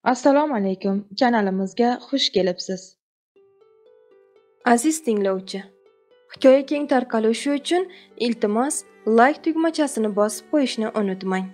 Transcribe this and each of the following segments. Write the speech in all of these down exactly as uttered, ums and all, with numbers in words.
Assalomu alaykum, kanalimizga xush kelibsiz. Aziz tinglovchi, hikoya keng tarqalishi uchun iltimos like tugmachasini bosib qo'yishni unutmang.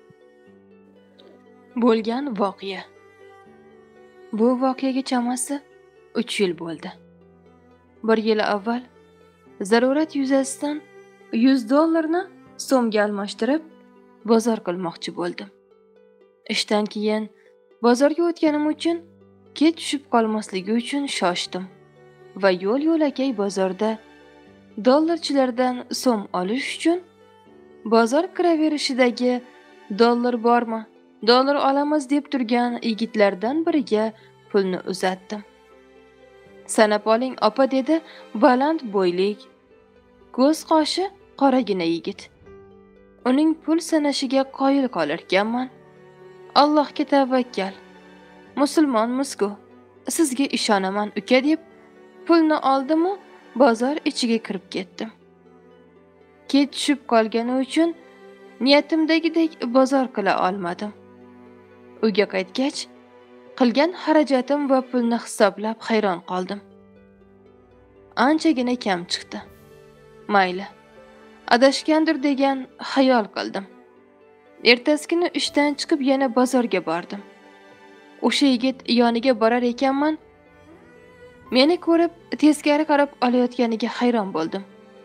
Bo'lgan voqea. Bu voqeaga chamasi uch yil bo'ldi. Bir yil avval zarurat yuzasidan yuz dollarni so'mga almashtirib bozor qilmoqchi bo'ldim. Ishdan keyin bozorga o'tganim uchun kech tushib qolmasligi uchun shoshdim va yo'l-yo'lakay bozorda dollarchilardan so'm olish uchun bozor kiraverishidagi dollar bormi, dollar olamiz deb turgan yigitlardan biriga pulni uzatdim. Sanab oling opa, dedi baland bo'ylik, ko'z qoshi qoragina yigit. Uning pul sanashiga qoyil qolarkanman. Allohga tavakkal. Musulmonmiz-ku, sizga ishonaman uka deb pulni oldim-u bozor ichiga kirib ketdim. Kech tushib qolgani uchun niyatimdagidek bozor qila olmadim. Uyga qaytgach, qilgan xarajatim va pulni hisoblab hayron qoldim. Anchagina kam chiqdi. Mayli, adashgandir degan xayol qildim. Ertasi kuni ishdan chiqib yana bozorga bordim. O'sha yigit yoniga borar ekanman. Meni ko'rib teskari qarab olayotganiga hayron bo'ldim.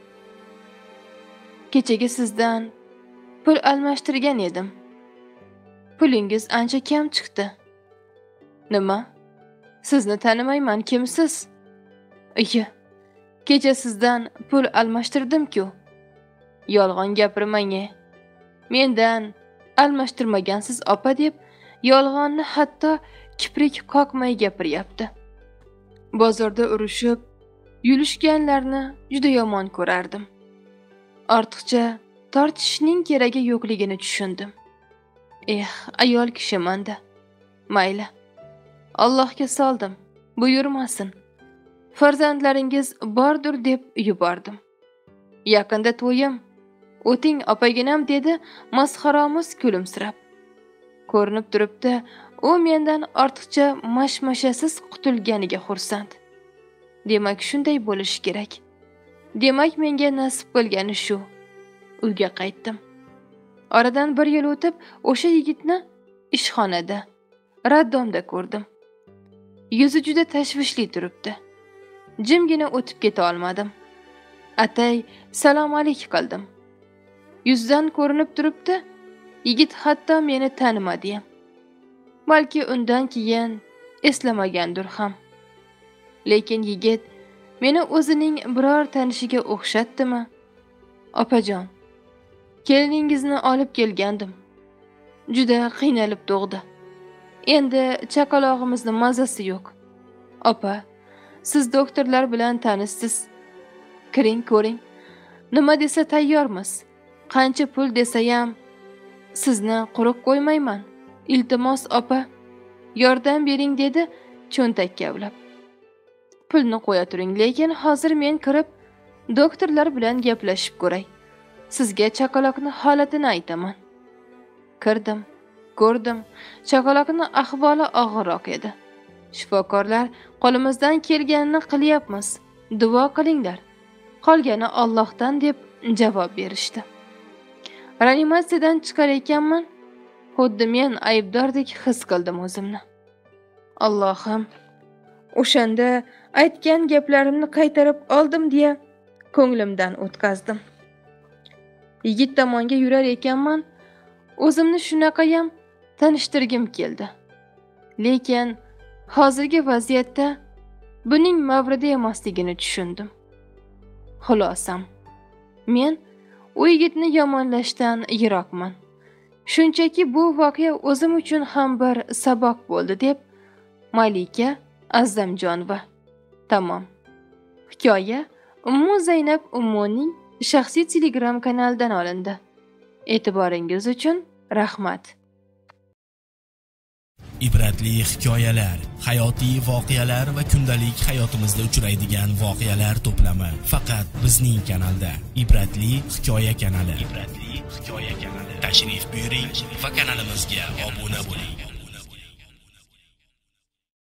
Kechagi sizdan pul almashtirgan edim. Pulingiz ancha kam chiqdi. Nima? Sizni tanimayman, kimsiz? Iya, kecha sizdan pul almashtirdim-ku. Yolg'on gapirmang-e. Mendan almashtirmagansiz opa deb yolg'onni hatto kiprik qoqmay gapiryapti. Bozorda urushib, yulishganlarni juda yomon ko'rardim. Ortiqcha tortishning keragi yo'qligini tushundim. Eh, ayol kishiman-da. Mayli. Allohga soldim, buyurmasin. Farzandlaringiz bordir deb yubordim. Yaqinda to'yim. O'ting opaginam, dedi masxaromiz kulimsirab. Ko'rinib turibdi, u mendan ortiqcha mashmashasiz qutulganiga xursand. Demak, shunday bo'lishi kerak. Demak, menga nasib qilgani shu. Uyga qaytdim. Oradan bir yil o'tib, o'sha yigitni ishxonada, raddomda ko'rdim. Yuzi juda tashvishli turibdi. Jimgina o'tib keta olmadim. Atay salom alayk qildim. Yuzdan ko'rinib turibdi, yigit hatto meni tanimadi. Balki undan keyin eslamagandir ham. Lekin yigit meni o'zining biror tanishiga o'xshatdimi? Opajon, keliningizni olib kelgandim. Juda qiynalib tug'di. Endi chaqalog'imizni mazasi yo'q. Opa, siz doktorlar bilan tanishsiz. Kiring, ko'ring. Nima desa tayyormiz. Qancha pul desa ham sizni quruq qo'ymayman. Iltimos opa, yordam bering, dedi cho'ntak kavlab. Pulni qo'ya turing, lekin hozir men kirib doktorlar bilan gaplashib ko'ray. Sizga chaqaloqning holatini aytaman. Kirdim, ko'rdim. Chaqaloqning ahvoli og'irroq edi. Shifokorlar qo'limizdan kelganini qilyapmiz. Duo qilinglar. Qolgani Allohdan deb javob berishdi. Reanimatsiyadan chiqar ekanman. Xuddi men aybdordek his qildim o'zimni. Allohim, o'shanda aytgan gaplarimni qaytarib oldim deya ko'nglimdan o'tkazdim. Yigit tomonga yurar ekanman, o'zimni shunaqa ham tanishtirgim keldi. Lekin hozirgi vaziyatda buning mavridi emasligini tushundim. Xulosam, men u yigitni yomonlashdan yiroqman. Shunchaki bu voqea o'zim uchun ham bir saboq bo'ldi, deb Malika Azzamjonova. Tamom. Hikoya Ummu Zaynab Ummuning shaxsiy Telegram kanalidan olindi. E'tiboringiz uchun rahmat. Ibratli hikoyalar, hayotiy voqealar va kundalik hayotimizda uchraydigan voqealar to'plami faqat bizning kanalda. Ibratli hikoya kanali. Ibratli hikoya kanali. Tashrif buyuring va kanalimizga obuna bo'ling.